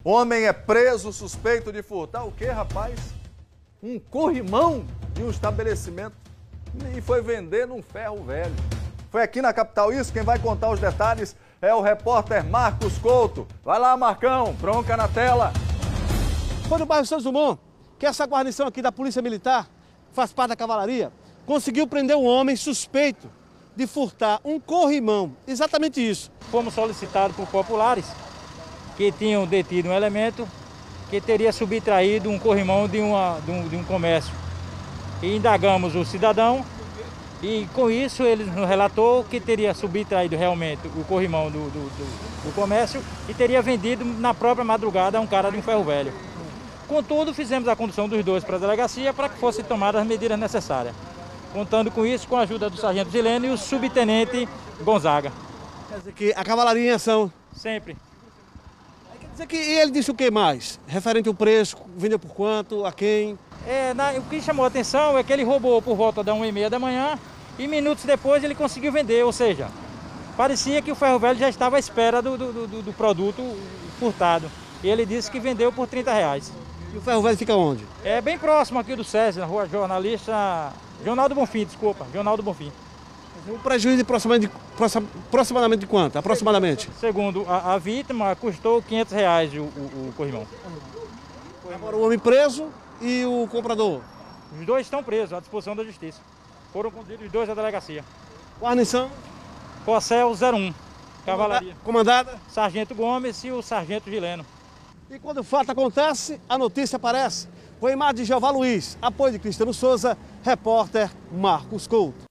Homem é preso suspeito de furtar o quê, rapaz? Um corrimão de um estabelecimento e foi vender num ferro velho. Foi aqui na capital isso. Quem vai contar os detalhes é o repórter Marcos Couto. Vai lá, Marcão, bronca na tela. Foi no bairro Santos Dumont que essa guarnição aqui da Polícia Militar, faz parte da cavalaria, conseguiu prender um homem suspeito de furtar um corrimão. Exatamente isso. Fomos solicitados por populares que tinham detido um elemento que teria subtraído um corrimão de um comércio. E indagamos o cidadão e com isso ele nos relatou que teria subtraído realmente o corrimão do comércio e teria vendido na própria madrugada a um cara de um ferro velho. Contudo, fizemos a condução dos dois para a delegacia para que fossem tomadas as medidas necessárias. Contando com isso, com a ajuda do sargento Zileno e o subtenente Gonzaga. Quer dizer que a cavalaria em ação. Sempre. Quer dizer que ele disse o que mais? Referente ao preço, vendeu por quanto, a quem? O que chamou a atenção é que ele roubou por volta da 1h30 da manhã e minutos depois ele conseguiu vender, ou seja, parecia que o ferro velho já estava à espera do produto furtado. E ele disse que vendeu por R$30. E o ferro velho fica onde? É bem próximo aqui do SESI, na rua Jornal do Bonfim. Um prejuízo de aproximadamente de quanto? Aproximadamente? Segundo a vítima, custou R$500 o corrimão. Agora o homem preso e o comprador? Os dois estão presos à disposição da justiça. Foram conduzidos os dois à delegacia. Guarnição? Cossel 01, Cavalaria. Comandada? Sargento Gomes e o Sargento Gileno. E quando o fato acontece, a notícia aparece. Com a imagem de Jeová Luiz, apoio de Cristiano Souza, repórter Marcos Couto.